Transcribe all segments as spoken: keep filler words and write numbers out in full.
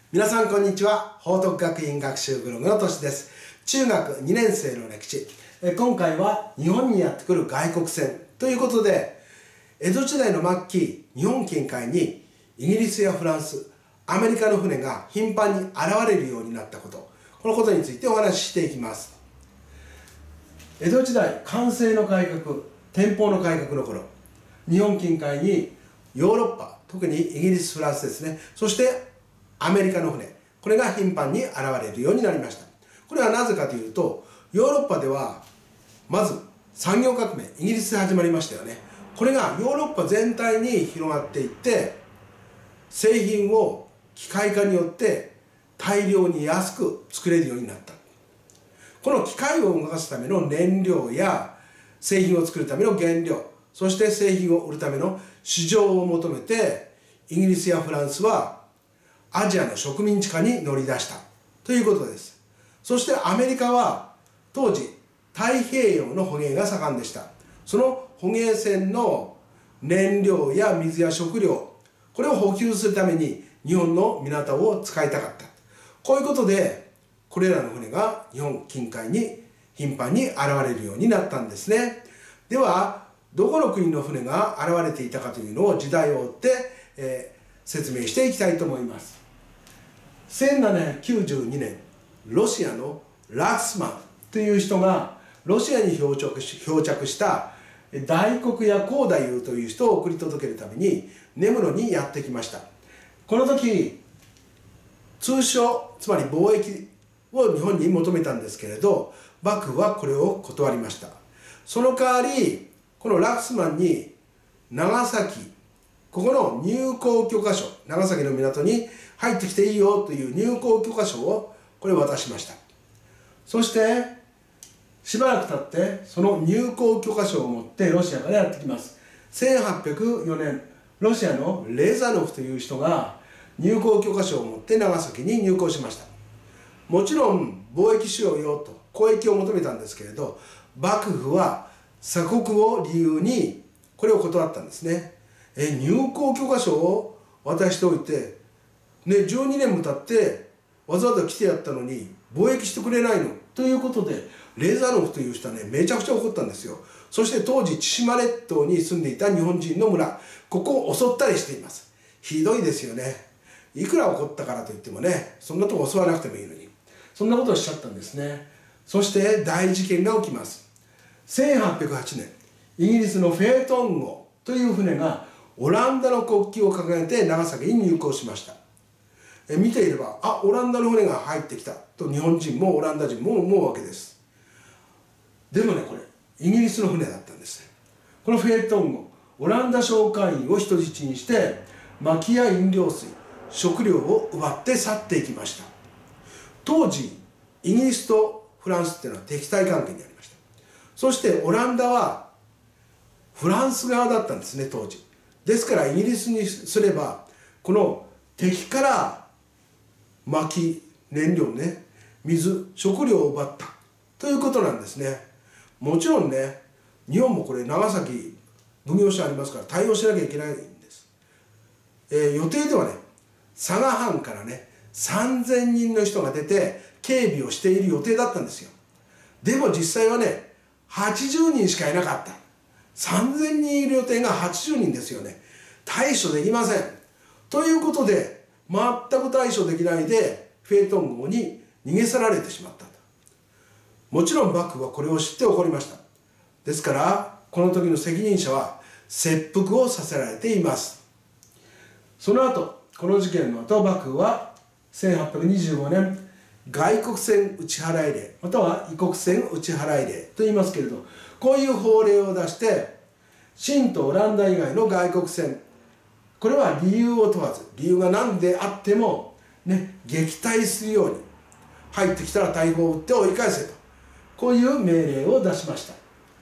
皆さんこんにちは。報徳学院学習ブログのとしです。中学にねん生の歴史。え今回は日本にやってくる外国船ということで、江戸時代の末期、日本近海にイギリスやフランス、アメリカの船が頻繁に現れるようになったこと、このことについてお話ししていきます。江戸時代、寛政の改革、天保の改革の頃、日本近海にヨーロッパ、特にイギリス、フランスですね、そしてアメリカの船、これが頻繁に現れるようになりました。これはなぜかというと、ヨーロッパではまず産業革命、イギリスで始まりましたよね。これがヨーロッパ全体に広がっていって、製品を機械化によって大量に安く作れるようになった。この機械を動かすための燃料や製品を作るための原料、そして製品を売るための市場を求めて、イギリスやフランスはアジアの植民地化に乗り出したということです。そしてアメリカは当時太平洋の捕鯨が盛んでした。その捕鯨船の燃料や水や食料、これを補給するために日本の港を使いたかった。こういうことでこれらの船が日本近海に頻繁に現れるようになったんですね。ではどこの国の船が現れていたかというのを時代を追って、えー説明していきたいと思います。せんななひゃくきゅうじゅうにねん、ロシアのラクスマンという人がロシアに漂着し、漂着した大黒屋光太夫という人を送り届けるために根室にやってきました。この時、通商、つまり貿易を日本に求めたんですけれど、幕府はこれを断りました。その代わり、このラクスマンに長崎、ここの入港許可証、長崎の港に入ってきていいよという入港許可証をこれ渡しました。そしてしばらく経ってその入港許可証を持ってロシアからやってきます。せんはっぴゃくよねん、ロシアのレザノフという人が入港許可証を持って長崎に入港しました。もちろん貿易しようよと交易を求めたんですけれど、幕府は鎖国を理由にこれを断ったんですね。え入港許可証を渡しておいて、ね、じゅうにねんも経ってわざわざ来てやったのに貿易してくれないのということで、レーザノフという人はねめちゃくちゃ怒ったんですよ。そして当時千島列島に住んでいた日本人の村、ここを襲ったりしています。ひどいですよね。いくら怒ったからといってもね、そんなとこ襲わなくてもいいのに、そんなことをしちゃったんですね。そして大事件が起きます。せんはっぴゃくはちねん、イギリスのフェートン号という船がオランダの国旗を掲げて長崎に入港しました。え見ていれば、あ、オランダの船が入ってきたと日本人もオランダ人も思うわけです。でもね、これイギリスの船だったんですね。このフェートン号、オランダ商会員を人質にして薪や飲料水、食料を奪って去っていきました。当時イギリスとフランスっていうのは敵対関係にありました。そしてオランダはフランス側だったんですね、当時。ですからイギリスにすればこの敵から薪、燃料ね、水、食料を奪ったということなんですね。もちろんね、日本もこれ長崎奉行所ありますから対応しなきゃいけないんです。えー、予定ではね、佐賀藩からねさんぜんにんの人が出て警備をしている予定だったんですよ。でも実際はねはちじゅうにんしかいなかった。さんぜんにんいる予定がはちじゅうにんですよね。対処できません。ということで全く対処できないでフェートン号に逃げ去られてしまったんだ。もちろん幕府はこれを知って怒りました。ですからこの時の責任者は切腹をさせられています。その後、この事件の後、幕府はせんはっぴゃくにじゅうごねん外国船打ち払い令、または異国船打ち払い令と言いますけれど、こういう法令を出して清とオランダ以外の外国船、これは理由を問わず、理由が何であってもね、撃退するように、入ってきたら大砲を撃って追い返せと、こういう命令を出しました。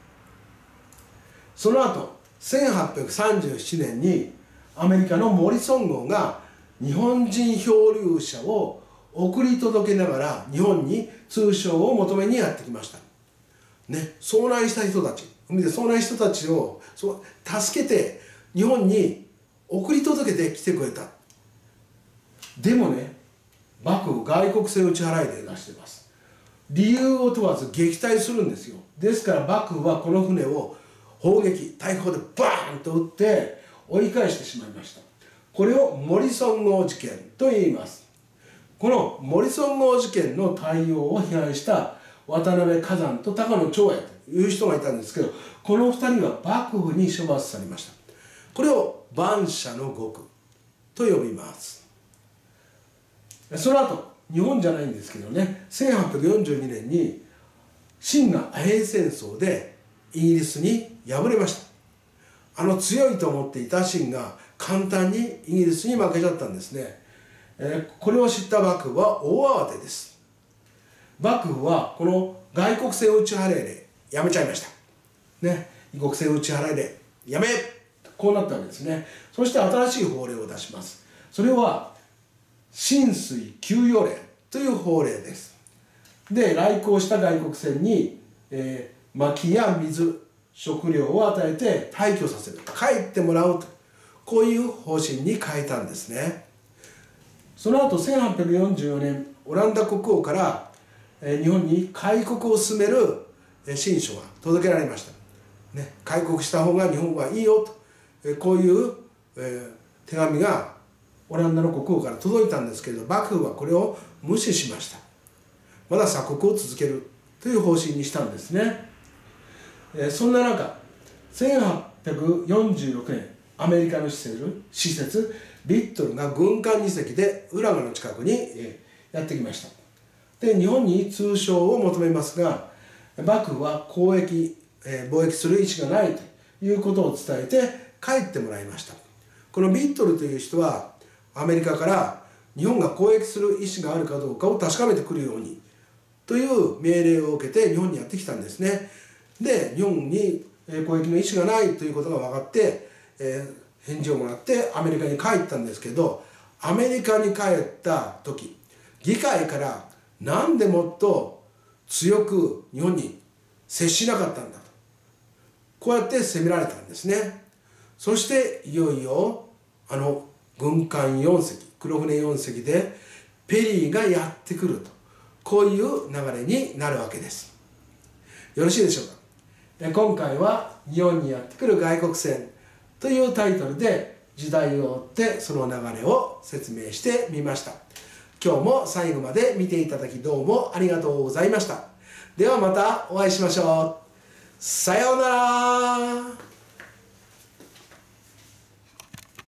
その後せんはっぴゃくさんじゅうななねんにアメリカのモリソン号が日本人漂流者を送り届けながら日本に通商を求めにやってきました。ね、遭難した人たち、海で遭難した人たちを助けて日本に送り届けてきてくれた。でもね、 幕府外国船打ち払いで出しています。理由を問わず撃退するんですよ。ですから幕府はこの船を砲撃大砲でバーンと撃って追い返してしまいました。これをモリソン号事件と言います。このモリソン号事件の対応を批判した渡辺崋山と高野長英という人がいたんですけど、このふたりは幕府に処罰されました。これを蛮社の獄と呼びます。その後日本じゃないんですけどね、せんはっぴゃくよんじゅうにねんに清賀アヘン戦争でイギリスに敗れました。あの強いと思っていた清が簡単にイギリスに負けちゃったんですね。えー、これを知った幕府は大慌てです。幕府はこの外国船打ち払い令やめちゃいました。ね、異国船打ち払い令やめ、こうなったわけですね。そして新しい法令を出します。それは浸水給与令という法令です。で、来航した外国船に、えー、薪や水、食料を与えて退去させる、帰ってもらうと、こういう方針に変えたんですね。その後せんはっぴゃくよんじゅうよねん、オランダ国王から、えー、日本に開国を進める、えー、親書が届けられました。ね、開国した方が日本はいいよと、えー、こういう、えー、手紙がオランダの国王から届いたんですけれど、幕府はこれを無視しました。まだ鎖国を続けるという方針にしたんですね。えー、そんな中、せんはっぴゃくよんじゅうろくねん、アメリカの施設、施設ビットルが軍艦に隻で浦賀の近くに、えー、やってきました。で、日本に通商を求めますが、幕府は交易、えー、貿易する意思がないということを伝えて帰ってもらいました。このビットルという人はアメリカから日本が交易する意思があるかどうかを確かめてくるようにという命令を受けて日本にやってきたんですね。で、日本に交易の意思がないということが分かって、えー、返事をもらってアメリカに帰ったんですけど、アメリカに帰った時、議会からなんでもっと強く日本に接しなかったんだと、こうやって責められたんですね。そしていよいよあの軍艦よん隻、黒船よん隻でペリーがやってくると、こういう流れになるわけです。よろしいでしょうか。今回は日本にやってくる外国船というタイトルで時代を追ってその流れを説明してみました。今日も最後まで見ていただきどうもありがとうございました。ではまたお会いしましょう。さようなら。